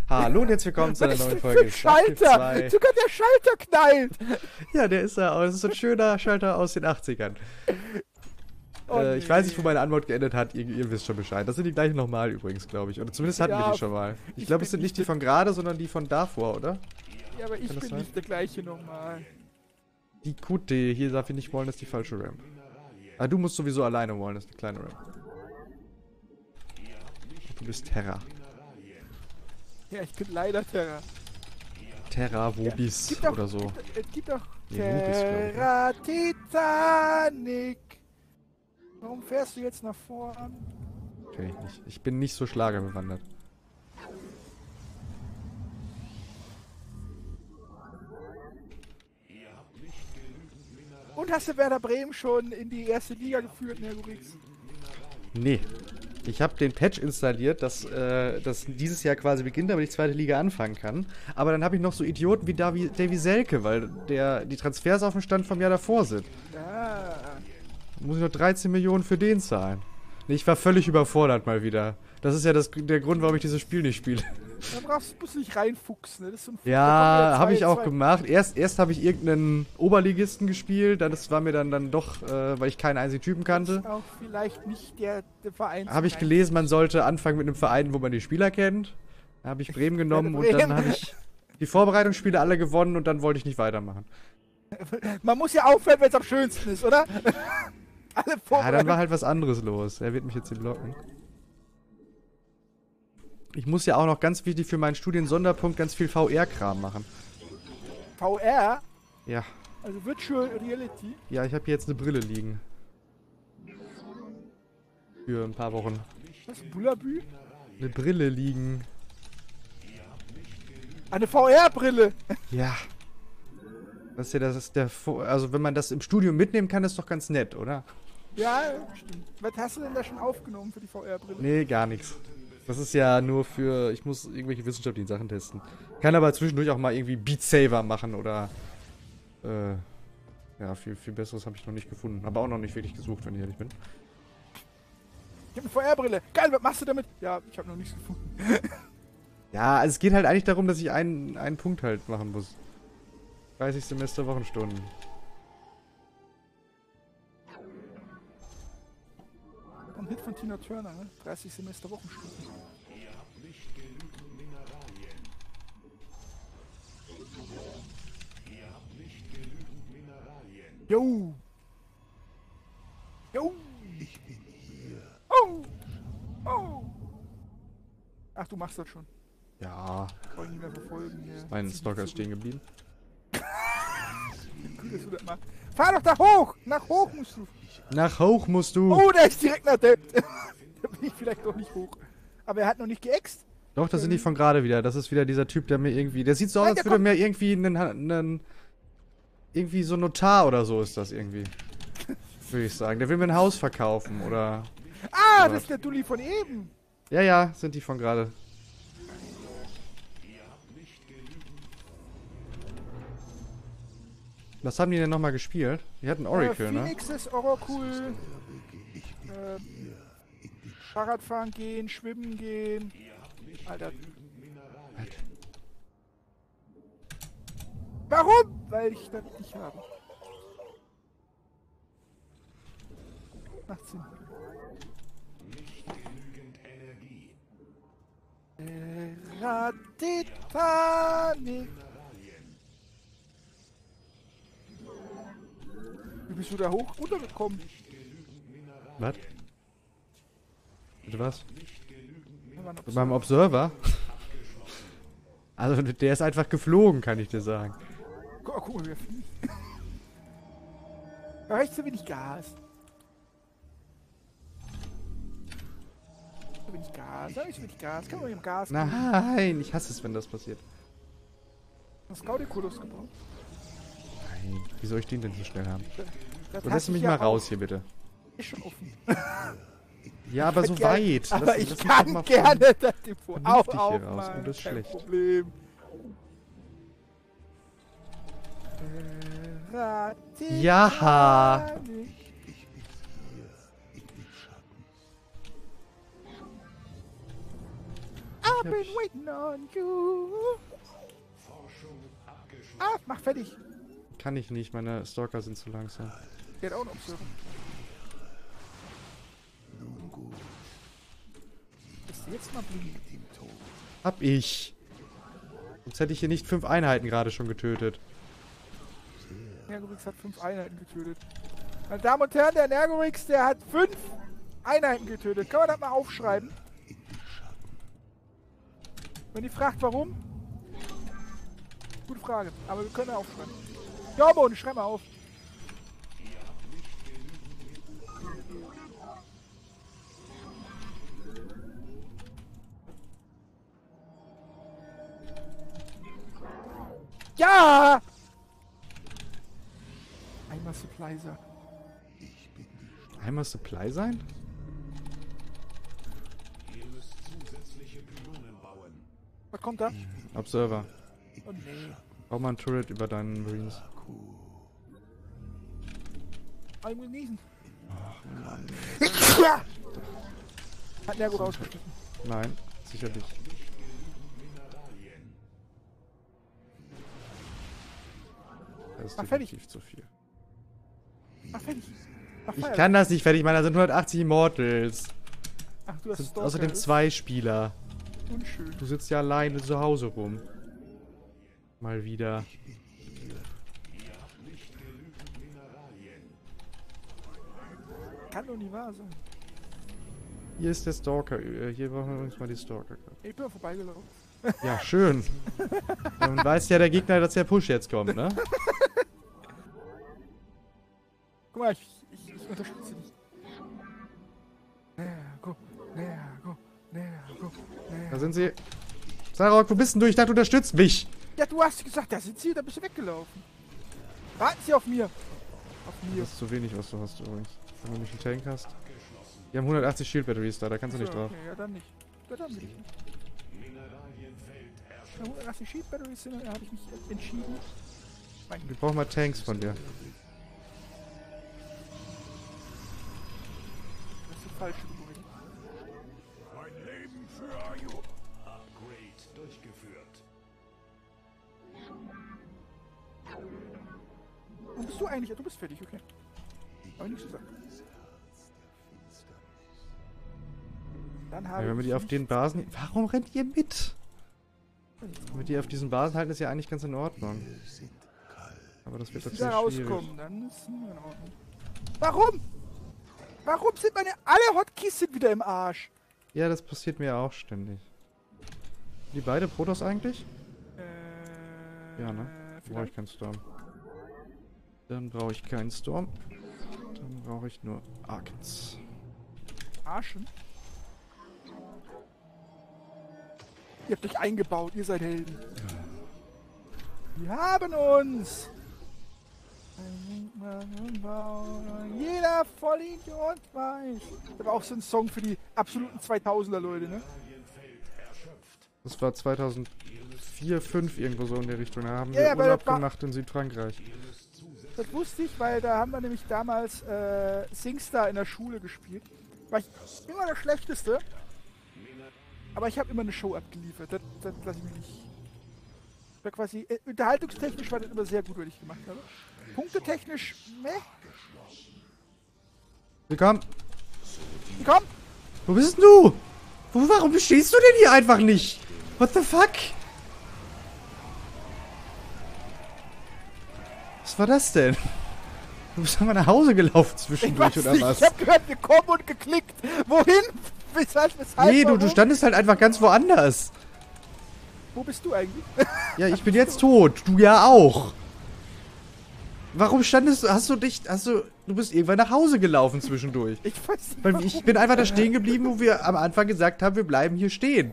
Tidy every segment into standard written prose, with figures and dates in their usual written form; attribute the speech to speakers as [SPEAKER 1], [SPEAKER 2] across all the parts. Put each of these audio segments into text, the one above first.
[SPEAKER 1] Hallo und herzlich willkommen zu einer
[SPEAKER 2] Was ist
[SPEAKER 1] neuen
[SPEAKER 2] denn
[SPEAKER 1] Folge.
[SPEAKER 2] für ein Schalter? Sogar der Schalter knallt.
[SPEAKER 1] Ja, der ist da. Das ist so ein schöner Schalter aus den 80ern.
[SPEAKER 2] Oh,
[SPEAKER 1] Ich weiß nicht, wo
[SPEAKER 2] nee.
[SPEAKER 1] meine Antwort geendet hat. Ihr wisst schon Bescheid. Das sind die gleichen nochmal übrigens, glaube ich. Oder zumindest hatten wir
[SPEAKER 2] Ja,
[SPEAKER 1] die schon mal. Ich
[SPEAKER 2] ich
[SPEAKER 1] glaube,
[SPEAKER 2] bin
[SPEAKER 1] es sind nicht
[SPEAKER 2] nicht
[SPEAKER 1] die von gerade, sondern die von davor, oder?
[SPEAKER 2] Ja, aber ich
[SPEAKER 1] Kann das
[SPEAKER 2] bin
[SPEAKER 1] sein?
[SPEAKER 2] nicht der gleiche nochmal.
[SPEAKER 1] Die QT, hier darf ich nicht wollen, das ist die falsche Ramp. Ah, du musst sowieso alleine wollen, das ist eine kleine Ramp. Du bist Terra.
[SPEAKER 2] Ja, ich bin leider Terra.
[SPEAKER 1] Terra, Vobis
[SPEAKER 2] Gibt doch,
[SPEAKER 1] oder so.
[SPEAKER 2] gibt doch
[SPEAKER 1] Nee, Vobis, glaub ich, ne?
[SPEAKER 2] Terra Titanic. Warum fährst du jetzt nach vorn?
[SPEAKER 1] Kenn ich nicht. Ich bin nicht so schlagerbewandert.
[SPEAKER 2] Und hast du Werder Bremen schon in die erste Liga geführt, Nergorix?
[SPEAKER 1] Nee. Ich habe den Patch installiert, dass das dieses Jahr quasi beginnt, damit ich zweite Liga anfangen kann. Aber dann habe ich noch so Idioten wie Davy Selke, weil die Transfers auf dem Stand vom Jahr davor sind.
[SPEAKER 2] Ja.
[SPEAKER 1] Muss ich noch 13 Millionen für den zahlen. Nee, ich war völlig überfordert mal wieder. Das ist ja der Grund, warum ich dieses Spiel nicht spiele.
[SPEAKER 2] Da musst du nicht reinfuchsen, ne? Das ist so ein
[SPEAKER 1] Ja, habe ich auch
[SPEAKER 2] zwei-
[SPEAKER 1] gemacht. Erst habe ich irgendeinen Oberligisten gespielt, das war mir dann doch, weil ich keinen einzigen Typen kannte.
[SPEAKER 2] Ist auch vielleicht nicht der Verein.
[SPEAKER 1] Habe ich gelesen, man sollte anfangen mit einem Verein, wo man die Spieler kennt. Da habe ich Bremen genommen und dann habe ich die Vorbereitungsspiele alle gewonnen und dann wollte ich nicht weitermachen.
[SPEAKER 2] Man muss ja aufhören, wenn es am schönsten ist, oder? Alle
[SPEAKER 1] Ja, dann
[SPEAKER 2] Vorbereitungen.
[SPEAKER 1] war halt was anderes los. Er wird mich jetzt hier blocken. Ich muss ja auch noch ganz wichtig für meinen Studien-Sonderpunkt ganz viel VR-Kram machen.
[SPEAKER 2] VR,
[SPEAKER 1] Ja.
[SPEAKER 2] also Virtual Reality.
[SPEAKER 1] Ja, ich habe hier jetzt eine Brille liegen. Für ein paar Wochen.
[SPEAKER 2] Was? Bullabü?
[SPEAKER 1] Eine Brille liegen.
[SPEAKER 2] Eine VR-Brille.
[SPEAKER 1] Ja. Das ist also wenn man das im Studium mitnehmen kann, ist doch ganz nett, oder?
[SPEAKER 2] Ja, stimmt. Was hast du denn da schon aufgenommen für die VR-Brille?
[SPEAKER 1] Nee, gar nichts. Das ist ja nur für, ich muss irgendwelche wissenschaftlichen Sachen testen. Kann aber zwischendurch auch mal irgendwie Beat Saber machen oder, ja, viel Besseres habe ich noch nicht gefunden. Aber auch noch nicht wirklich gesucht, wenn ich ehrlich bin.
[SPEAKER 2] Ich habe eine VR-Brille. Geil, was machst du damit? Ja, ich habe noch nichts gefunden.
[SPEAKER 1] Ja, also es geht halt eigentlich darum, dass ich einen Punkt halt machen muss. 30 Semester Wochenstunden.
[SPEAKER 2] Ein Hit von Tina Turner, ne? 30 Semester Wochenstunden. Jo! Jo! Ich bin hier. Oh! Oh! Ach, du machst das schon.
[SPEAKER 1] Ja,
[SPEAKER 2] Brauch ich nicht mehr verfolgen hier.
[SPEAKER 1] mein Stalker ist stehen geblieben.
[SPEAKER 2] Gut, dass du das machst. Fahr doch da hoch! Nach hoch musst du!
[SPEAKER 1] Nach hoch musst du!
[SPEAKER 2] Oh, der ist direkt nach der. Da bin ich vielleicht doch nicht hoch. Aber er hat noch nicht geäxt.
[SPEAKER 1] Doch, das sind die von gerade wieder. Das ist wieder dieser Typ, der mir irgendwie. Der sieht so aus,
[SPEAKER 2] Nein,
[SPEAKER 1] als
[SPEAKER 2] der
[SPEAKER 1] würde
[SPEAKER 2] kommt-
[SPEAKER 1] mir irgendwie irgendwie so ein Notar oder so ist das irgendwie. Würde ich sagen. Der will mir ein Haus verkaufen oder.
[SPEAKER 2] Ah,
[SPEAKER 1] Oder-
[SPEAKER 2] das ist der Dulli von eben.
[SPEAKER 1] Ja, ja, sind die von gerade. Was haben die denn nochmal gespielt? Die hatten Oracle, ne?
[SPEAKER 2] Phoenix ist Oracle. Fahrradfahren gehen, schwimmen gehen. Alter. Warum? Weil ich das nicht habe. Macht Sinn. Titanic. Wie bist du da hoch runtergekommen?
[SPEAKER 1] Was? Bitte was?
[SPEAKER 2] Da war noch
[SPEAKER 1] Mit meinem Observer? Also, der ist einfach geflogen, kann ich dir sagen.
[SPEAKER 2] Guck mal, wie er fliegt. Da reicht zu wenig Gas. Zu wenig Gas, da ist zu wenig Gas. Kann man mit dem Gas
[SPEAKER 1] Nein, ich hasse es, wenn das passiert.
[SPEAKER 2] Scouticulus gebraucht.
[SPEAKER 1] Nein, wie soll ich den denn so schnell haben?
[SPEAKER 2] Das
[SPEAKER 1] So, lass
[SPEAKER 2] hasse
[SPEAKER 1] mich
[SPEAKER 2] ich
[SPEAKER 1] mal
[SPEAKER 2] ja
[SPEAKER 1] raus
[SPEAKER 2] auch.
[SPEAKER 1] hier, bitte.
[SPEAKER 2] Ist schon offen.
[SPEAKER 1] Ja, aber so
[SPEAKER 2] Gerne-
[SPEAKER 1] weit.
[SPEAKER 2] Aber
[SPEAKER 1] Lass
[SPEAKER 2] ich
[SPEAKER 1] mich doch
[SPEAKER 2] kann
[SPEAKER 1] mal
[SPEAKER 2] gerne das Depot
[SPEAKER 1] vernünftig
[SPEAKER 2] auf,
[SPEAKER 1] hier raus.
[SPEAKER 2] Mann.
[SPEAKER 1] Oh, das ist
[SPEAKER 2] Kein
[SPEAKER 1] schlecht.
[SPEAKER 2] Problem.
[SPEAKER 1] Ja.
[SPEAKER 2] I've been waiting on you. Ah, mach fertig.
[SPEAKER 1] Kann ich nicht, meine Stalker sind zu langsam.
[SPEAKER 2] Der hat auch noch Observer. Ist der jetzt mal blind?
[SPEAKER 1] Hab ich. Sonst hätte ich hier nicht 5 Einheiten gerade schon getötet.
[SPEAKER 2] Nergorix hat 5 Einheiten getötet. Meine Damen und Herren, der Nergorix, der hat 5 Einheiten getötet. Kann man das mal aufschreiben? Wenn ihr fragt, warum? Gute Frage, aber wir können ja aufschreiben. Jorbon, schreib mal auf. Ja! Einmal Supplier.
[SPEAKER 1] Einmal Supply sein?
[SPEAKER 2] Was kommt da?
[SPEAKER 1] Observer.
[SPEAKER 2] Oh nee.
[SPEAKER 1] Bau mal ein Turret über deinen Marines.
[SPEAKER 2] Ich muss niesen.
[SPEAKER 1] Ach Mann.
[SPEAKER 2] Ja! Hat Nergo rausgeschnitten.
[SPEAKER 1] Nein, sicherlich. Das ist
[SPEAKER 2] Mach fertig.
[SPEAKER 1] definitiv zu viel.
[SPEAKER 2] Mach fertig. Mach
[SPEAKER 1] Ich
[SPEAKER 2] Feuer.
[SPEAKER 1] kann das nicht fertig machen, da sind 180 Immortals.
[SPEAKER 2] Ach, du hast
[SPEAKER 1] Sind
[SPEAKER 2] Stalker.
[SPEAKER 1] außerdem 2 Spieler.
[SPEAKER 2] Unschön.
[SPEAKER 1] Du sitzt ja alleine zu Hause rum. Mal wieder.
[SPEAKER 2] Kann doch nicht wahr sein.
[SPEAKER 1] Hier ist der Stalker. Hier brauchen wir uns mal die Stalker.
[SPEAKER 2] Ich bin mal vorbeigelaufen.
[SPEAKER 1] Ja, schön. Dann weiß ja der Gegner, dass der Push jetzt kommt, ne?
[SPEAKER 2] Guck mal, ich unterstütze dich. Nergo, Nergo, Nergo, Nergo.
[SPEAKER 1] Da sind sie. Sarok, wo bist denn du? Ich dachte, du unterstützt mich.
[SPEAKER 2] Ja, du hast gesagt, da sind sie, da bist du weggelaufen. Warten Sie auf mir. Auf mir.
[SPEAKER 1] Das ist zu wenig, was du hast übrigens. Wenn du nicht einen Tank hast. Die haben 180 Shield Batteries da kannst du nicht drauf.
[SPEAKER 2] Okay, ja, dann nicht. Ja, dann will ich nicht. Ja, dass die Sheet Batteries sind, da habe ich mich entschieden.
[SPEAKER 1] Wir brauchen mal Tanks von dir.
[SPEAKER 2] Das ist die falsche Begründung.
[SPEAKER 3] Mein Leben für Ayo. Upgrade durchgeführt.
[SPEAKER 2] Wo bist du eigentlich? Du bist fertig, okay. Hab ich nichts gesagt. Dann habe
[SPEAKER 1] Ja, wenn wir die auf den Basen... Warum rennt ihr mit? Wenn wir die auf diesen Basen halten, ist ja eigentlich ganz in Ordnung. Aber das wird
[SPEAKER 2] wieder
[SPEAKER 1] tatsächlich schwierig.
[SPEAKER 2] rauskommen, dann ist es in Ordnung. Warum? Warum sind alle Hotkeys sind wieder im Arsch?
[SPEAKER 1] Ja, das passiert mir auch ständig. Die beide Protoss eigentlich? Ja, ne? Dann brauche ich keinen Storm. Dann brauche ich keinen Storm. Dann brauche ich nur Arkens.
[SPEAKER 2] Arschen? Ihr habt euch eingebaut, ihr seid Helden. Wir haben uns! Jeder Vollidiot weiß. Das war auch so ein Song für die absoluten 2000er Leute, ne?
[SPEAKER 1] Das war 2004, 2005 irgendwo so in der Richtung. Da haben
[SPEAKER 2] Ja,
[SPEAKER 1] wir
[SPEAKER 2] ja,
[SPEAKER 1] Urlaub
[SPEAKER 2] aber-
[SPEAKER 1] gemacht in Südfrankreich.
[SPEAKER 2] Das wusste ich, weil da haben wir nämlich damals Singstar in der Schule gespielt. War ich immer der Schlechteste. Aber ich habe immer eine Show abgeliefert. Das lasse ich mir nicht. War quasi, unterhaltungstechnisch war das immer sehr gut, was ich gemacht habe. Punktetechnisch, meh.
[SPEAKER 1] Willkommen.
[SPEAKER 2] Komm!
[SPEAKER 1] Wo bist denn du? Warum stehst du denn hier einfach nicht? What the fuck? Was war das denn? Du bist einmal nach Hause gelaufen
[SPEAKER 2] Ich
[SPEAKER 1] zwischendurch
[SPEAKER 2] weiß
[SPEAKER 1] oder
[SPEAKER 2] nicht,
[SPEAKER 1] was?
[SPEAKER 2] ich hab gehört, gekommen und geklickt. Wohin? Weshalb?
[SPEAKER 1] Nee, du
[SPEAKER 2] warum?
[SPEAKER 1] standest halt einfach ganz woanders.
[SPEAKER 2] Wo bist du eigentlich?
[SPEAKER 1] Ja, ich bin jetzt tot. Du ja auch. Warum standest du? Du bist irgendwann nach Hause gelaufen zwischendurch.
[SPEAKER 2] Ich weiß nicht,
[SPEAKER 1] Weil
[SPEAKER 2] warum.
[SPEAKER 1] ich bin einfach da stehen geblieben, wo wir am Anfang gesagt haben, wir bleiben hier stehen.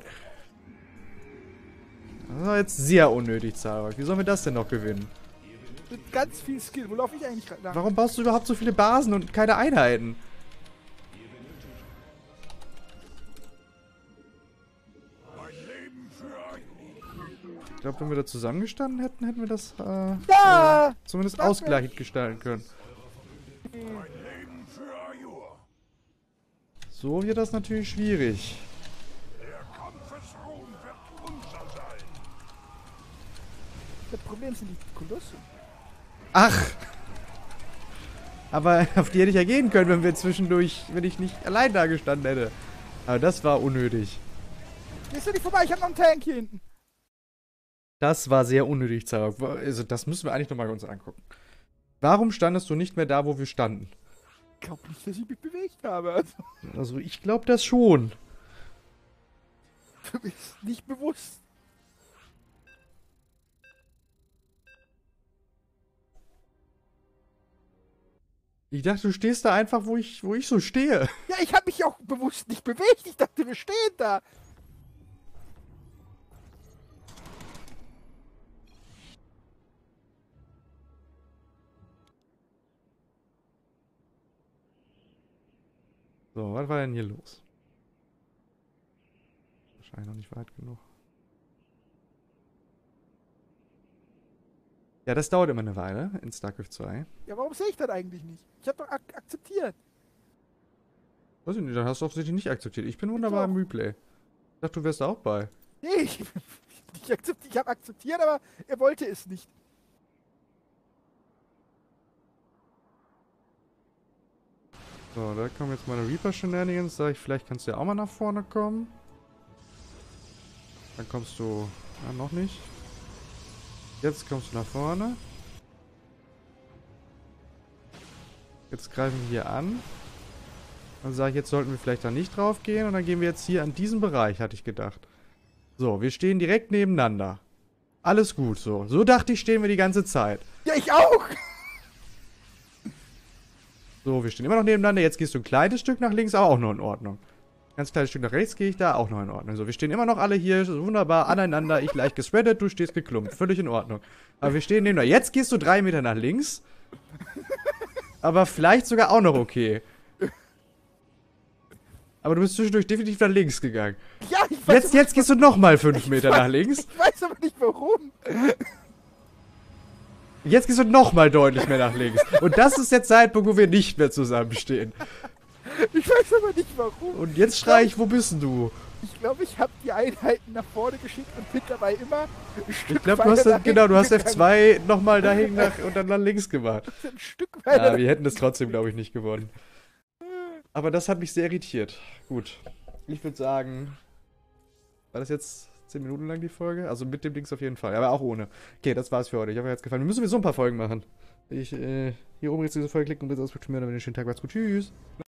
[SPEAKER 1] Das war jetzt sehr unnötig, Zarok. Wie sollen wir das denn noch gewinnen?
[SPEAKER 2] Mit ganz viel Skill. Wo laufe ich eigentlich gerade nach?
[SPEAKER 1] Warum baust du überhaupt so viele Basen und keine Einheiten?
[SPEAKER 3] Mein Leben für Ayo.
[SPEAKER 1] Ich glaube, wenn wir da zusammengestanden hätten, hätten wir das
[SPEAKER 2] Ja!
[SPEAKER 1] zumindest
[SPEAKER 2] Danke.
[SPEAKER 1] ausgleichend gestalten können.
[SPEAKER 3] Mein Leben für Ayo.
[SPEAKER 1] So wird das natürlich schwierig.
[SPEAKER 3] Der Kampfesruhm unser sein.
[SPEAKER 2] Das Problem sind die Kolosse.
[SPEAKER 1] Ach! Aber auf die hätte ich ja gehen können, wenn wir zwischendurch, wenn ich nicht allein da gestanden hätte. Aber das war unnötig.
[SPEAKER 2] Gehst du nicht vorbei? Ich hab noch einen Tank hier hinten.
[SPEAKER 1] Das war sehr unnötig, Zarok. Also, das müssen wir eigentlich nochmal uns angucken. Warum standest du nicht mehr da, wo wir standen?
[SPEAKER 2] Ich glaube nicht, dass ich mich bewegt habe.
[SPEAKER 1] Also, ich glaube das schon.
[SPEAKER 2] Du bist nicht bewusst.
[SPEAKER 1] Ich dachte, du stehst da einfach, wo ich so stehe.
[SPEAKER 2] Ja, ich habe mich auch bewusst nicht bewegt. Ich dachte, wir stehen da.
[SPEAKER 1] So, was war denn hier los? Wahrscheinlich noch nicht weit genug. Ja, das dauert immer eine Weile in StarCraft 2.
[SPEAKER 2] Ja, warum sehe ich das eigentlich nicht? Ich habe doch akzeptiert.
[SPEAKER 1] Weiß ich nicht, dann hast du offensichtlich nicht akzeptiert. Ich bin wunderbar im Replay. Ich dachte, du wärst da auch bei.
[SPEAKER 2] Nee, ich habe akzeptiert, aber er wollte es nicht.
[SPEAKER 1] So, da kommen jetzt meine Reaper-Shenanigans. Sag ich, vielleicht kannst du ja auch mal nach vorne kommen. Dann kommst du... Ja, noch nicht. Jetzt kommst du nach vorne. Jetzt greifen wir hier an. Dann sage ich, jetzt sollten wir vielleicht da nicht drauf gehen. Und dann gehen wir jetzt hier an diesen Bereich, hatte ich gedacht. So, wir stehen direkt nebeneinander. Alles gut so. So dachte ich, stehen wir die ganze Zeit.
[SPEAKER 2] Ja, ich auch.
[SPEAKER 1] So, wir stehen immer noch nebeneinander. Jetzt gehst du ein kleines Stück nach links, aber auch noch in Ordnung. Ganz kleines Stück nach rechts gehe ich da, auch noch in Ordnung. So, wir stehen immer noch alle hier, so wunderbar aneinander. Ich leicht gespreadet, du stehst geklumpt. Völlig in Ordnung. Aber wir stehen nebeneinander. Jetzt gehst du 3 Meter nach links. Aber vielleicht sogar auch noch okay. Aber du bist zwischendurch definitiv nach links gegangen.
[SPEAKER 2] Ja, ich weiß
[SPEAKER 1] Jetzt gehst du nochmal 5 Meter nach links.
[SPEAKER 2] Ich weiß aber nicht warum.
[SPEAKER 1] Jetzt gehst du nochmal deutlich mehr nach links. Und das ist der Zeitpunkt, wo wir nicht mehr zusammenstehen.
[SPEAKER 2] Ich weiß aber nicht warum.
[SPEAKER 1] Und jetzt schrei ich, wo bist denn du?
[SPEAKER 2] Ich glaube, ich habe die Einheiten nach vorne geschickt und bin dabei immer ein Stück
[SPEAKER 1] Ich glaube,
[SPEAKER 2] weiter nach
[SPEAKER 1] du hast
[SPEAKER 2] hinten
[SPEAKER 1] F2 nochmal dahin und dann nach links gemacht.
[SPEAKER 2] gegangen. Ein Stück weiter.
[SPEAKER 1] Ja, wir hätten das trotzdem, glaube ich, nicht gewonnen. Aber das hat mich sehr irritiert. Gut. Ich würde sagen, war das jetzt 10 Minuten lang die Folge? Also mit dem Dings auf jeden Fall, aber auch ohne. Okay, das war's für heute. Ich hoffe, euch hat's gefallen. Wir müssen sowieso ein paar Folgen machen. Hier oben jetzt diese Folge klicken und jetzt ausprobieren. Dann einen schönen Tag. Macht's gut. Tschüss.